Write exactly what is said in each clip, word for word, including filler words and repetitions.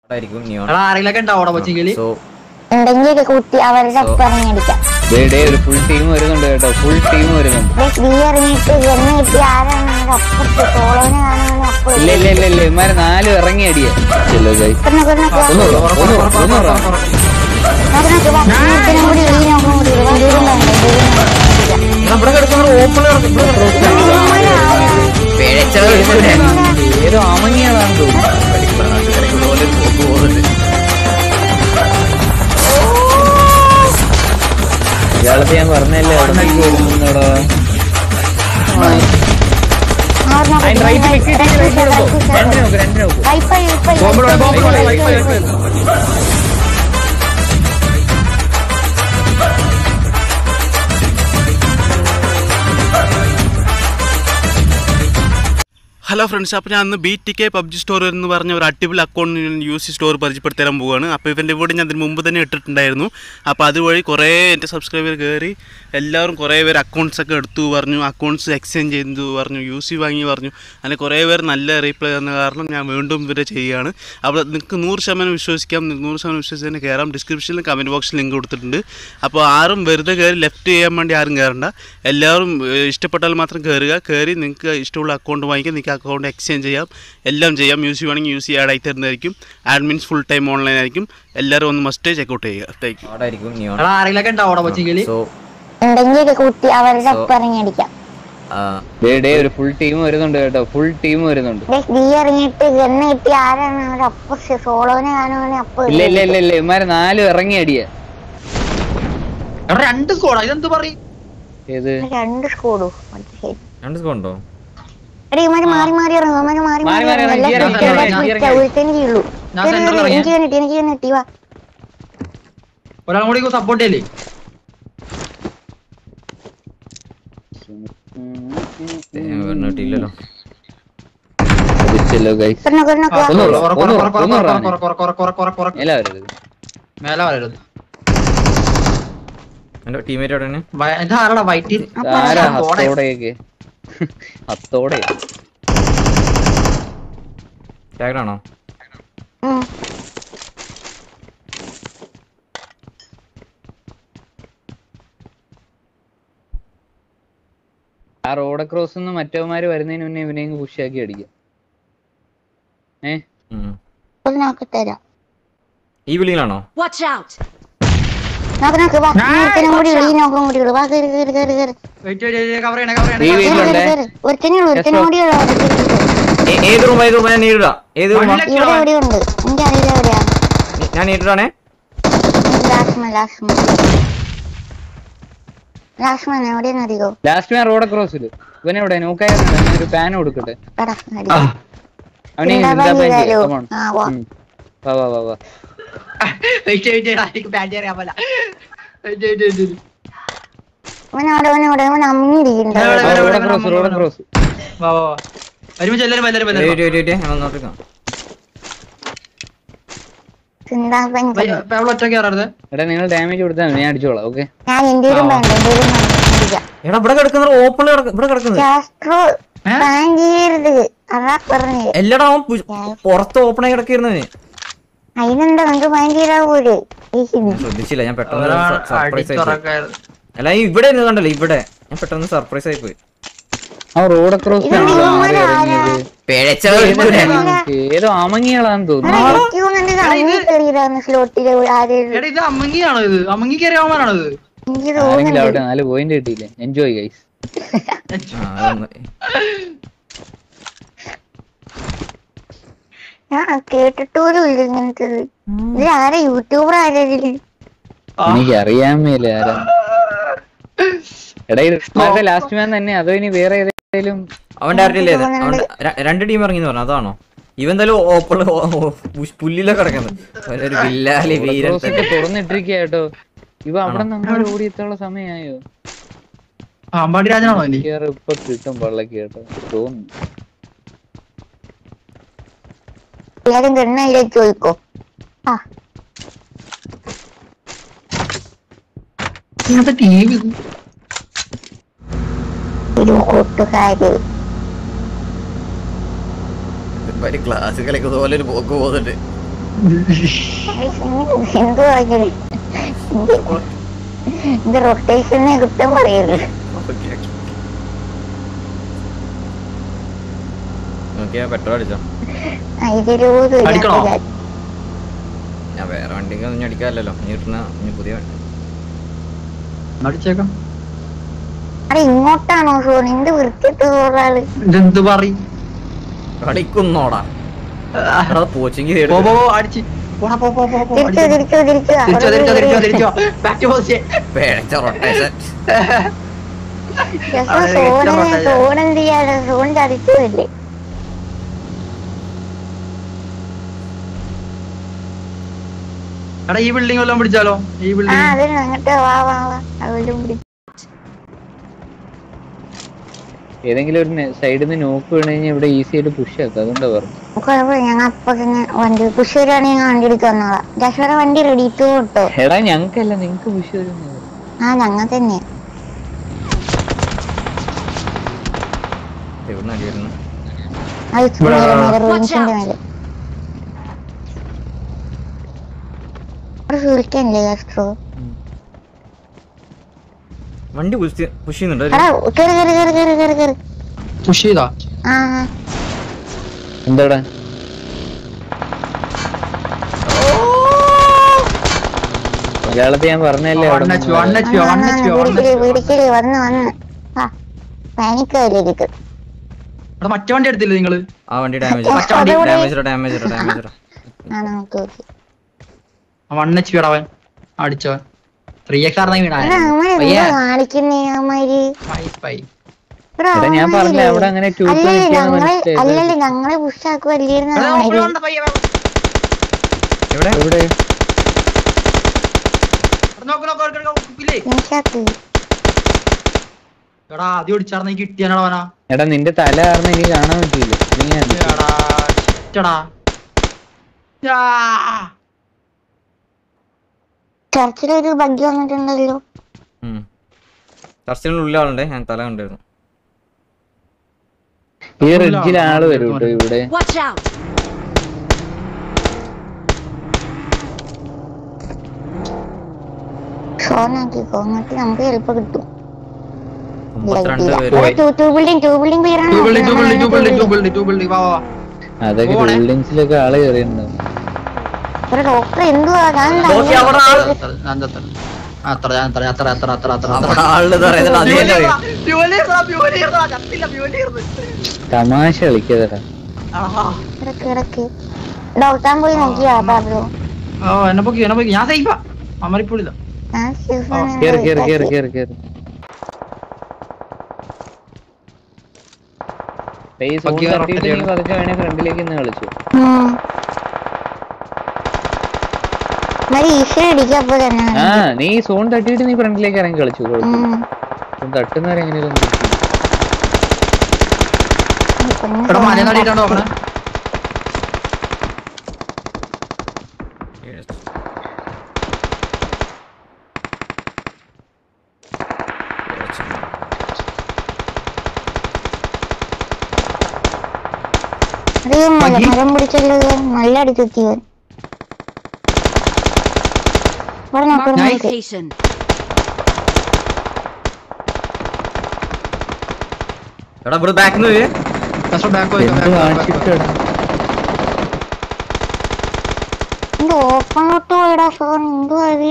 ആരെങ്കിലൊക്കെ ഉണ്ടാവോ കൊച്ചിങ്കില് ഉണ്ടെങ്കിൽ കുട്ടി അവരുടെ ഒപ്പം ഇറങ്ങിയടിക്കാം. ഫുൾ ടീം വരുന്നുണ്ട് കേട്ടോ, ഫുൾ ടീം വരുന്നുണ്ട്. നീ ഇറങ്ങിയിട്ട് എന്നെ കിട്ടി ആരാണ് അപ്പുറത്ത് സോളോനെ കാണുന്ന അപ്പം ഇല്ല ഇല്ല ഇല്ല ഇല്ല ഇമാര് നാലും ഇറങ്ങി അടിയാ. ഏതോ അമങ്ങിയാണെന്ന് തോന്നുന്നു. ഇയാളത്തെ ഞാൻ പറഞ്ഞല്ലേ വരുന്നുണ്ടോടാ. ഹലോ ഫ്രണ്ട്സ്, അപ്പോൾ ഞാൻ അന്ന് B T K PUBG store എന്ന് പറഞ്ഞ ഒരു അടിപൊളി അക്കൗണ്ട് യു സി സ്റ്റോർ പരിചയപ്പെടുത്തി തരാൻ പോവുകയാണ്. അപ്പോൾ ഇവൻ്റെ വീട് ഞാൻ അതിന് മുമ്പ് തന്നെ ഇട്ടിട്ടുണ്ടായിരുന്നു. അപ്പോൾ അതുവഴി കുറേ എൻ്റെ സബ്സ്ക്രൈബർ കയറി എല്ലാവരും കുറേ പേര് അക്കൗണ്ട്സൊക്കെ എടുത്തു പറഞ്ഞു, അക്കൗണ്ട്സ് എക്സ്ചേഞ്ച് ചെയ്തു പറഞ്ഞു, യു സി വാങ്ങി പറഞ്ഞു. അങ്ങനെ കുറേ പേര് നല്ല റീപ്ലൈ തന്ന കാരണം ഞാൻ വീണ്ടും ഇവരെ ചെയ്യുകയാണ്. അപ്പോൾ നിങ്ങൾക്ക് നൂറ് ശതമാനം വിശ്വസിക്കാം, നൂറ് ശതമാനം വിശ്വസിച്ച് തന്നെ കയറാം. ഡിസ്ക്രിപ്ഷനിലും കമൻറ്റ് ബോക്സിൽ ലിങ്ക് കൊടുത്തിട്ടുണ്ട്. അപ്പോൾ ആരും വെറുതെ കയറി ലെഫ്റ്റ് ചെയ്യാൻ വേണ്ടി ആരും കയറണ്ട. എല്ലാവരും ഇഷ്ടപ്പെട്ടാൽ മാത്രം കയറുക. കയറി നിങ്ങൾക്ക് ഇഷ്ടമുള്ള അക്കൗണ്ട് വാങ്ങിക്കുക, നിങ്ങൾക്ക് അക്കൗണ്ട് എക്സ്ചേഞ്ച് ചെയ്യാം, എല്ലാം ചെയ്യാം. യൂസ് ചെയ്യുവാണെങ്കിൽ യൂസ് ആഡ് ആയി തരുന്നതായിരിക്കും. അഡ്മിൻസ് ഫുൾ ടൈം ഓൺലൈൻ ആയിരിക്കും. എല്ലാവരും ഒന്ന് മസ്റ്റ് ചെക്കൗട്ട് ചെയ്യുക. ആരെങ്കിലൊക്കെ ഉണ്ടാവോ കൊച്ചിങ്കില് ഉണ്ടെങ്കിൽ കുട്ടി അവരുടെ ഒപ്പം ഇറങ്ങിയടിക്കാം. ഫുൾ ടീം വരുന്നുണ്ട് കേട്ടോ, ഫുൾ ടീം വരുന്നുണ്ട്. നീ ഇറങ്ങിയിട്ട് എന്നെ കിട്ടി ആരാണ് അപ്പുറത്ത് സോളോനെ കാണുന്ന അപ്പം ഇല്ല ഇല്ല ഇല്ല ഇല്ല ഇമാര് നാലും ഇറങ്ങി അടിയാ. രണ്ട് സ്കോഡാ ഇതെന്ത് പറയും? ഏത് രണ്ട് സ്കോഡോ? രണ്ട് സ്കോഡോ? ഇവന്മാര് മാറി മാറി ഇറങ്ങും, അവന്മാര് മാറി മാറി ഒരുത്തനിക്കുള്ളൂ. എനിക്ക് കിട്ടി എനിക്ക് കിട്ടി വാ. ഒരാളും കൂടി സപ്പോർട്ട് ചെയ്യല്ലേ? ഇല്ലല്ലോ. അത്തോടെ ടാഗാണോ? ആ റോഡ് ക്രോസ് നിന്ന് മറ്റവന്മാര് വരുന്നതിന് മുന്നേ ഇവനെയും പുഷിയാക്കി അടിക്കാം. ഏഹ് ഈ വിളിയിലാണോ? ഏത് റൂം ഏത് റൂം ഞാൻ നേരിടാ. ഏത് റൂം ഞാൻ നേരിടാണേ. ലാസ്റ്റ് ഞാൻ റോഡ് ക്രോസില് ഇവനെവിടെ നോക്കായ ഒരു പാൻ കൊടുക്കട്ടെ. അവനെ നിങ്ങൾ ഡാമേജ് കൊടുത്താൽ ഞാൻ അടിച്ചോളാം. ഓക്കെ എല്ലാടാ പുറത്ത് ഓപ്പണായി കിടക്കിരുന്നേ. അതിനെന്താ നമുക്ക് ഭയങ്കര ശ്രദ്ധിച്ചില്ല ഞാൻ പെട്ടെന്ന് സർപ്രൈസ് ആയി. അല്ല ഇവിടെ കണ്ടല്ലോ, ഇവിടെ ഞാൻ പെട്ടെന്ന് സർപ്രൈസ് ആയി പോയി. റോഡ് ക്രോസ് ഏതോ അമങ്ങിയാളാന്ന് തോന്നുന്നു. അവിടെ നാല് പോയിന്റ് കിട്ടിയില്ലേ? Enjoy guys. ഞാൻ കേട്ടിട്ടോലും ഇല്ല ഇങ്ങനത്തത്. ഇത് ആരാ യൂട്യൂബർ ആരാ? എനിക്ക് അറിയാൻ മേല ആരാ. എടാ ലാസ്റ്റ് മാൻ തന്നെ അതോ ഇനി വേറെ ഏതെങ്കിലും? അവന്റെ അറിയില്ലേ രണ്ട് ടീം ഇറങ്ങിന്ന് പറഞ്ഞു, അതാണോ? ഇവൻ എന്തായാലും ഓപ്പൺ പുല്ലിലൊക്കെ കിടക്കുന്നത് തുറന്നിട്ടിരിക്കുക കേട്ടോ. ഇവ അവിടെ നമ്മൾ ഓടിയെത്താനുള്ള സമയമായോ? ഇപ്പൊ കിട്ടും പള്ളക്ക് കേട്ടോ തോന്നുന്നു. എല്ലാരും ഗണ്ണയിലേക്ക് ചോദിക്കോ. ഒരു കൂട്ടുകാര് ക്ലാസ്സുകളൊക്കെ പോലെ ഒരു പോക്ക് പോകുന്നുണ്ട്. ഇത് റൊട്ടേഷനെ കുറ്റം പറയരുത്. പെട്രോൾ അടിച്ചോ? ഞാൻ വേറെ വണ്ടിക്ക് ഒന്നും അടിക്കാറില്ലല്ലോ. നീ കിട്ടുന്ന പുതിയ അടിച്ചേക്കാം. ഇങ്ങോട്ടാണോ സോൺ? എന്ത് വൃത്തിട്ട് പോറാള് ഇതെന്ത് പറയും കളിക്കുന്നോടാ പോച്ചിങ് അടിച്ച് തിരിച്ചോ തിരിച്ചോ തിരിച്ചോ സോൺ എന്ത് ചെയ്യാതെ സോൺ ചതിച്ചതല്ലേ? എടാ ഈ ബിൽഡിംഗ് വല്ലതും പിടിച്ചാലോ? ഈ ബിൽഡിംഗ് അങ്ങോട്ട് വാ വാ വാ അവലും പിടിച്ചു. ഏതെങ്കിലും ഒരു സൈഡിൽ നിന്ന് നോക്ക് വീണ് കഴിഞ്ഞാൽ ഇവിടെ ഈസി ആയിട്ട് പുഷ് ആക്കാം. അതുകൊണ്ടാ പറഞ്ഞു. ഞങ്ങൾ അപ്പൊ തന്നെ വണ്ടി പുഷ് വരികയാണെങ്കിൽ ഞാൻ വണ്ടി എടുത്ത് വന്നോളാം. ജാഷോടെ വണ്ടി റെഡി ടു കിട്ടോ? എടാ ഞങ്ങൾക്കല്ല, നിങ്ങക്ക് പുഷ് വരുന്നത്. ആ ഞങ്ങൾ തന്നെ. റൂംസിന്റെ മേലെ സുൽക്കല്ലേ കാസ്ട്രോ? വണ്ടി പുഷ് ചെയ്യുന്നുണ്ടോ? പുഷ് ചെയ്താ എന്താടാ? മലയാളത്തിൽ ഞാൻ പറഞ്ഞല്ലേ വന്ന് വന്ന് പാനിക്കായിരിക്കും. മറ്റേ വണ്ടി എടുത്തില്ലേ നിങ്ങള്? ആ വണ്ടി damage damage damage damage one H P അവൻ അടിച്ചവൻ. ത്രീ എക്സ് ആർന്നെങ്കിൽ ഞാൻ പറഞ്ഞ അവിടെ അങ്ങനെ അല്ലല്ലേ ഞങ്ങളെ പുഷാക്കുവല്ലായിരുന്നു. കിട്ടിയാണോനാ? എടാ നിന്റെ തല കാരണം എനിക്ക് കാണാൻ പറ്റില്ല. ചർച്ചിലൊരു ബഗ്ഗി വന്നിട്ടുണ്ടല്ലോ. ചർച്ചിനുള്ളിൽ ആളുണ്ടേ. ഞാൻ തല കണ്ടായിരുന്നു. ഈ റിഡ്ജിൽ ആള് വരും കേട്ടോ ഇവിടെ. ഷോർണാക്കിക്കോ, എന്നിട്ട് നമുക്ക് എളുപ്പം കിട്ടും. അതൊക്കെ ബിൽഡിങ്സിലൊക്കെ ആള് കയറിയിട്ടുണ്ടാവും. എന്തുവാ തമാശ കളിക്കതടാ. ഡോക്ടർ പോയി നോക്കിയാ പാബ്ലോ? എന്നെ പൊക്കി എന്നെ പൊക്കി. ഞാൻ സൈഫാ. അമരിപ്പൊളില്ല. കേറി കേറി കേറി കേറി കേറി ഫ്രണ്ടിലേക്ക് ഇന്ന് കളിച്ചു. ആ നീ സോൺ തട്ടിയിട്ട് നീ ഫ്രണ്ടിലേക്ക് ഇറങ്ങി കളിച്ചു. തട്ടുന്നവരെ എങ്ങനെയാലും മരം പിടിച്ചല്ലോ. നല്ല അടിച്ചെത്തിയവൻ. ഓപ്പണോട്ട് പോയടാ ഫോൺ. എന്തുവാ അത്?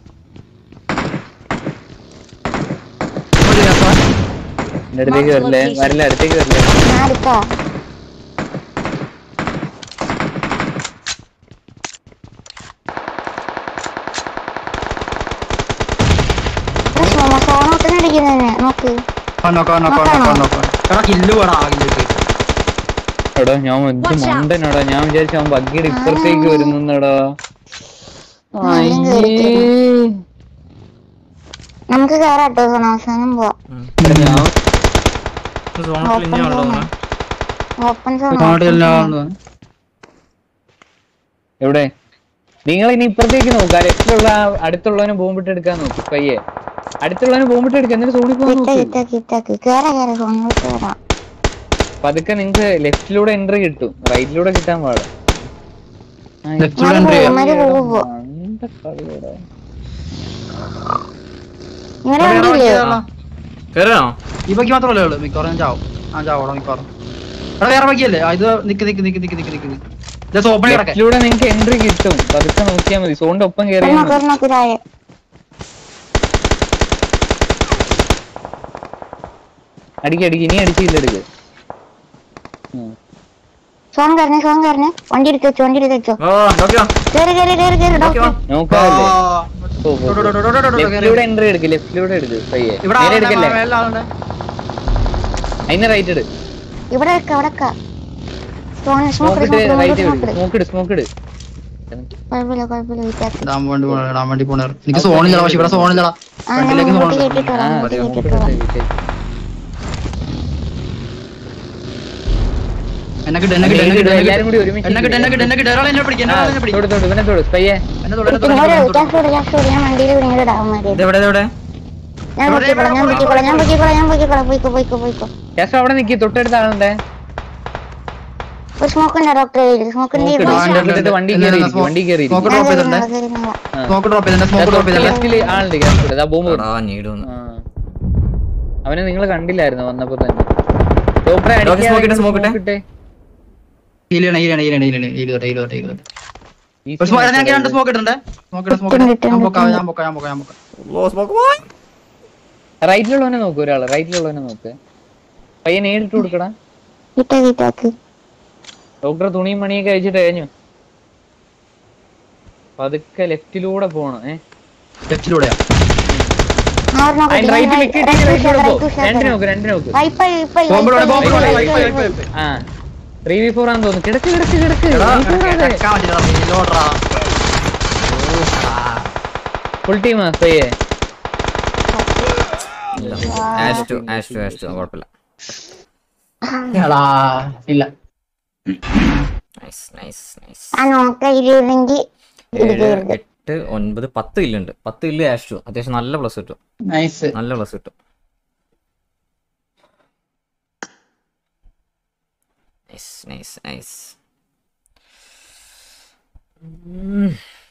അടുത്തേക്ക് വരില്ലേ? വരില്ല, അടുത്തേക്ക് വരില്ലേ? ഞാൻ അടുത്താ. എടാ ഞാൻ മണ്ടനോടാ. ഞാൻ വിചാരിച്ച അവൻ ബഗ്ഗിയുടെ ഇപ്പുറത്തേക്ക് വരുന്നടാ. നമുക്ക് കേറാട്ടോ അവസാനം പോവാം. എവിടെ? നിങ്ങൾ ഇനി ഇപ്പുറത്തേക്ക് നോക്കുക. ലെഫ്റ്റിലുള്ള അടുത്തുള്ളവന് ബോംബിട്ട് എടുക്കാൻ നോക്കും. പയ്യെ അടുത്തുള്ളവന് ബോംബിട്ട് എടുക്കുക. എന്നിട്ട് സോണിൽ പോകാൻ പതുക്കെ. നിങ്ങക്ക് ലെഫ്റ്റിലൂടെ എൻട്രി കിട്ടും, റൈറ്റിലൂടെ കിട്ടാൻ പാടില്ല. മരി പോവോ ഇങ്ങനെ വണ്ടിയില്ലേ കേറാനോ? ഈ ബാക്കി മാത്രമല്ലേ ഉള്ളൂ, മിക്കവാറും ഞാൻ ചാവും. ആ ചാവോളാം മിക്കവാറും. എടാ വേറെ ബാക്കിയല്ലേ? ഇത് നിക്ക് നിക്ക് നിക്ക് നിക്ക് നിക്ക് നിക്ക് നിക്ക് ഓപ്പൺ കിടക്കെ. ലെഫ്റ്റിലൂടെ നിങ്ങൾക്ക് എൻട്രി കിട്ടും, പതുക്കെ നോക്കിയാൽ മതി. സോണിന്റെ ഒപ്പം കയറിയാൽ മതി. അടിക്ക് അടിക്ക്, ഇനി അടിച്ചില്ല എടുക്ക്. സോൺ കയറണേ സോൺ കയറണേ വണ്ടി എടുത്ത് വെച്ചോ വണ്ടി എടുത്ത് വെച്ചോ കേറി കേറി കേറി കേറി ഡോക്ടർ നോക്കാല്ലേ? ലെഫ്റ്റിലൂടെ എൻട്രി എടുക്ക്, ലെഫ്റ്റിലൂടെ എടുക്ക്. പയ്യെ നേരെ എടുക്കല്ലേ, അതിന് റൈറ്റ് എടു. ഇവിടെ വെക്ക അവിടെ വെക്ക സോൺ സ്മോക്ക് സ്മോക്ക് ഇട്ട് റൈറ്റ് സ്മോക്ക് എടുക്ക്, സ്മോക്ക് ഇട് സ്മോക്ക് ഇട്. കുഴപ്പമില്ല കുഴപ്പമില്ല വിറ്റാക്കി ഇടാൻ വേണ്ടി പോണ ഇടാൻ വേണ്ടി പോണ എനിക്ക് സോണില്ലടാ, പക്ഷെ ഇവിടെ സോണില്ലടാ. ഫ്രണ്ടിലേക്ക് സോൺ ഉണ്ട്. കേട്ടിട്ട് ആ വരാം സ്മോക്ക് ഇട്ട് എന്നെ കിട്ട് എന്നെ കിട്ട് എന്നെ കിട്ട് എല്ലാരും കൂടി ഒരുമിച്ച് എന്നെ കിട്ട് എന്നെ കിട്ട് എന്നെ കിട്ട് ഒരാളെ എന്നെ പിടിക്കും എന്നെ എന്നെ പിടിക്കും തൊട് തൊട് ഇവനെ തൊട് പയ്യെ. എന്നെ തൊട് എന്നെ തൊട് എന്നെ തൊട്. ഗ്യാസ് ഗ്യാസ് ഞാൻ വണ്ടിയിൽ ഇവിടെ ഇടാൻ മതി ഇതെവിടെ ഇതെവിടെ? ഞാൻ പൊക്കിക്കോളാം ഞാൻ പൊക്കിക്കോളാം ഞാൻ പൊക്കിക്കോളാം ഞാൻ പൊക്കിക്കോളാം പോയിക്കോ പോയിക്കോ പോയിക്കോ കേസ് അവിടെ നിൽക്കി, തൊട്ടടുത്ത ആളുടെ ഒരു സ്മോക്ക് ഉണ്ട് ഡോക്ടർ സ്മോക്കിന്റെ വണ്ടി കയറി വണ്ടി കയറി സ്മോക്ക് ഡ്രോപ്പ് ചെയ്തിട്ടുണ്ട്. സ്മോക്ക് ഡ്രോപ്പ് ചെയ്തിട്ടുണ്ട്. സ്മോക്ക് ഡ്രോപ്പ് ചെയ്തിട്ടുണ്ട്. ലെഫ്റ്റില് ആളുണ്ട് ഗ്യാസ് ബോംബ്. അവനെ നിങ്ങൾ കണ്ടില്ലായിരുന്നു വന്നപ്പോ തന്നെ. ഡോക്ടറെ ഹീൽ ചെയ്യണം ഹീൽ ചെയ്യണം ഹീൽ ചെയ്യണം ഹീൽ ചെയ്യണം ഹീൽ ചെയ്യണം ഹീൽ ചെയ്യണം ഹീൽ ചെയ്യണം. ഒരു സ്മോക്ക് ഞാൻ രണ്ട് സ്മോക്ക് ഇട്ടുണ്ട്. സ്മോക്ക് ഇട്ട് സ്മോക്ക് ഇട്ട് ഞാൻ പൊക്കാം ഞാൻ പൊക്കാം ഞാൻ പൊക്കാം ഞാൻ പൊക്കാം. റൈറ്റിലുള്ളവനെ നോക്ക്, ഒരാള് റൈറ്റിലുള്ളവനെ നോക്ക്. പയ്യൻ നേരിട്ട് കൊടുക്കടാ. ഡോക്ടർ തുണിയും മണിയൊക്കെ അയച്ചിട്ട് കഴിഞ്ഞു. പതുക്കെ ലെഫ്റ്റിലൂടെ പോണം. ഏഹ് ലെഫ്റ്റിലൂടെയാ രണ്ട് നോക്ക് രണ്ട് നോക്ക്. ആ ത്രീ വി ഫോർ ആണെന്ന് തോന്നുന്നു. കിടക്ക് കിടക്ക് കിടക്ക് ഫുൾ ടീമാ പയ്യെ. കുഴപ്പമില്ല ഇല്ല. എട്ട് ഒൻപത് പത്ത് ഇല്ലുണ്ട്. പത്ത് ഇല്ല് ആഷ് ടു അത്യാവശ്യം നല്ല പ്ലസ് കിട്ടും. നല്ല പ്ലസ് കിട്ടും. Nice nice nice.